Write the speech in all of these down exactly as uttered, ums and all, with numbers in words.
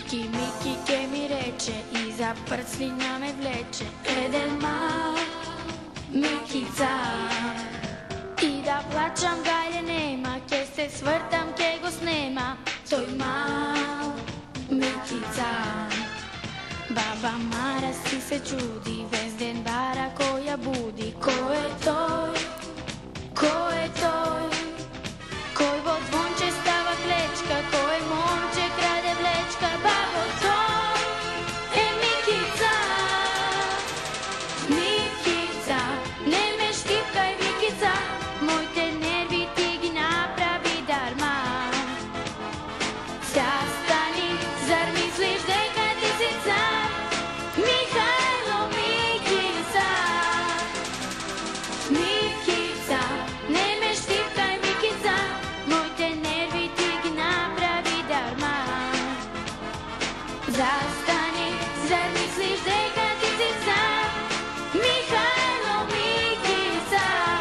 Miki, Miki, ke mi reče i za prclina me vleče. Eden mal, Mikica, i da plačam dalje nema, ke se svrtam, ke go snema, toj mal, Mikica. Baba Mara si se čudi, vezden bara koja budi, ko je toj, ko je toj, koj vod zvonče stava klečka, koje momče krade vlečka, babo toj, e Mikica, Mikica, ne me štipkaj Mikica, moj te nervi ti gi napravi darma. Zastani, zar misliš deka ti si car, Mihajlo Mikica, Mikica, ne me štipkaj Mikica, moj te nervi ti gi napravi darma. Zastani, zar misliš deka ti si car, Mihajlo Mikica.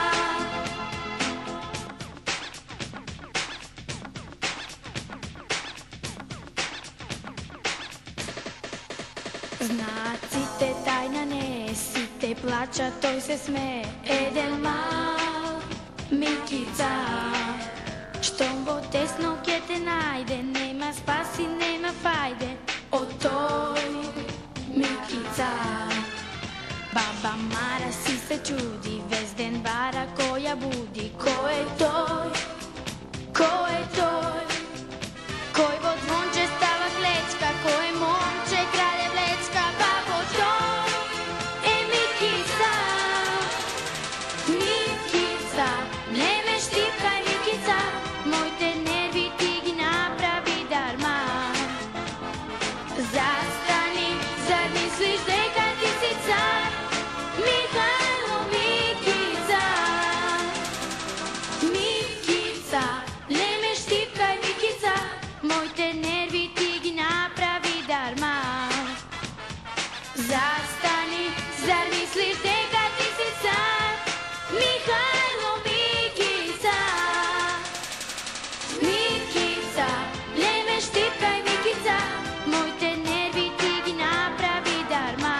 Znacite tajna nesite, plača toj se sme, eden mal, Mikica. Štom bo tesno kje te najde, nema spasi, nema fajde, o toj, Mikica. Baba Mara si se čudi, vezden bara koja budi, ko je toj, ko je toj, koj vod zvonče stava klečka, koje momče krade vlečka, babo toj, e Mikica, Mikica, ne me štipkaj Mikica, moj te nervi ti gi napravi darma. Zastani, zar misliš deka ti si car, Mihajlo Mikica, Mikica, ne me štipkaj Mikica, moj te nervi ti gi napravi darma. Zastani, zar misliš deka ti si car, Mihajlo Mikica, Mikica, ne me štipkaj Mikica, moj te nervi ti gi napravi darma.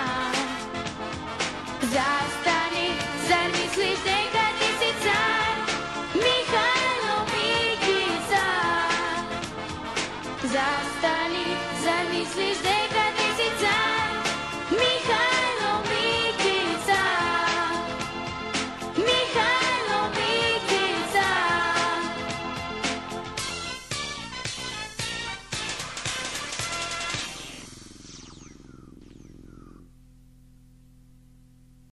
Zastani, zar misliš deka ti si car, Mihajlo Mikica. Zastani, zar misliš deka